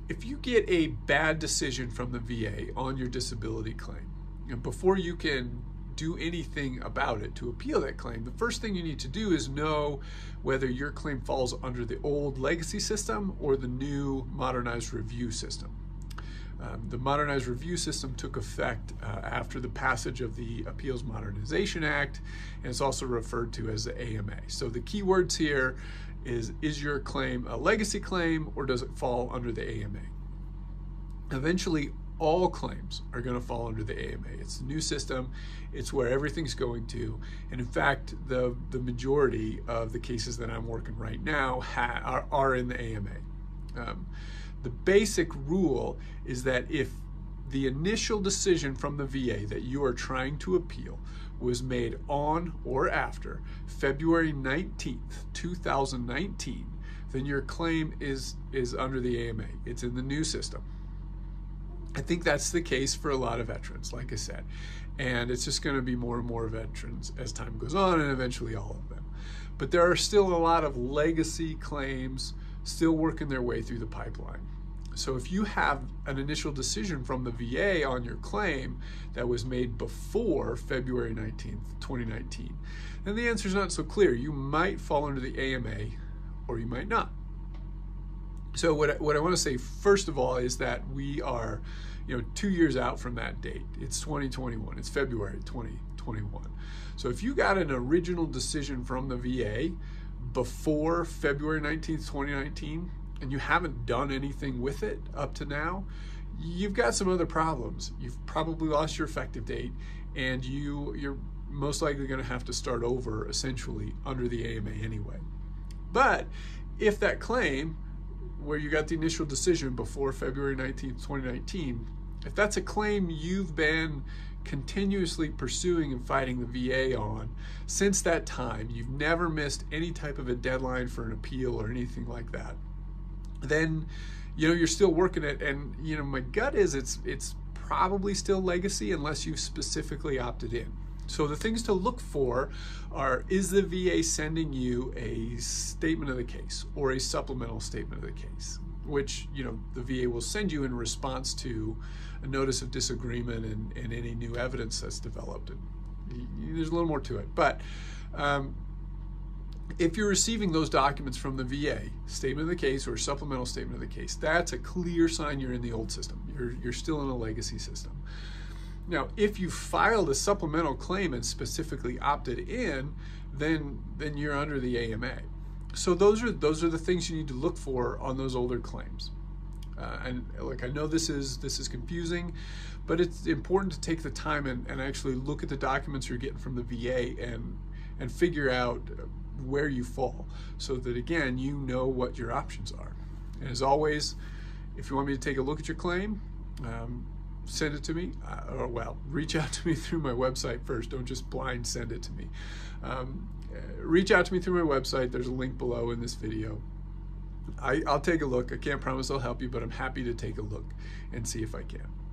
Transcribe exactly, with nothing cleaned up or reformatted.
if you get a bad decision from the V A on your disability claim, and before you can do anything about it to appeal that claim, the first thing you need to do is know whether your claim falls under the old legacy system or the new modernized review system. Um, the modernized review system took effect uh, after the passage of the Appeals Modernization Act, and it's also referred to as the A M A. So the key words here is, is your claim a legacy claim or does it fall under the A M A? Eventually, all claims are going to fall under the A M A. It's the new system. It's where everything's going to. And in fact, the, the majority of the cases that I'm working right now ha are, are in the A M A. Um, the basic rule is that if the initial decision from the V A that you are trying to appeal was made on or after February nineteenth, two thousand nineteen, then your claim is, is under the A M A. It's in the new system. I think that's the case for a lot of veterans, like I said, and it's just going to be more and more veterans as time goes on, and eventually all of them. But there are still a lot of legacy claims still working their way through the pipeline. So if you have an initial decision from the V A on your claim that was made before February nineteenth, twenty nineteen, then the answer is not so clear. You might fall under the A M A or you might not. So what I, what I want to say first of all is that we are, you know, two years out from that date. It's twenty twenty-one. It's February twenty twenty-one. So if you got an original decision from the V A before February nineteenth, twenty nineteen, and you haven't done anything with it up to now, you've got some other problems. You've probably lost your effective date, and you, you're most likely going to have to start over essentially under the A M A anyway. But if that claim where you got the initial decision before February nineteenth, twenty nineteen, if that's a claim you've been continuously pursuing and fighting the V A on since that time, you've never missed any type of a deadline for an appeal or anything like that, then you know you're still working it. And you know my gut is it's it's probably still legacy unless you've specifically opted in. So the things to look for are, is the V A sending you a statement of the case or a supplemental statement of the case, which you know the V A will send you in response to a notice of disagreement and, and any new evidence that's developed. And there's a little more to it, but um, if you're receiving those documents from the V A, statement of the case or supplemental statement of the case, that's a clear sign you're in the old system. You're, you're still in a legacy system. Now, if you filed a supplemental claim and specifically opted in, then then you're under the A M A. So those are those are the things you need to look for on those older claims. Uh, and like I know this is this is confusing, but it's important to take the time and, and actually look at the documents you're getting from the V A and and figure out where you fall, so that again you know what your options are. And as always, if you want me to take a look at your claim, um, send it to me, uh, or well, reach out to me through my website first. Don't just blind send it to me. Um, reach out to me through my website. There's a link below in this video. I, I'll take a look. I can't promise I'll help you, but I'm happy to take a look and see if I can.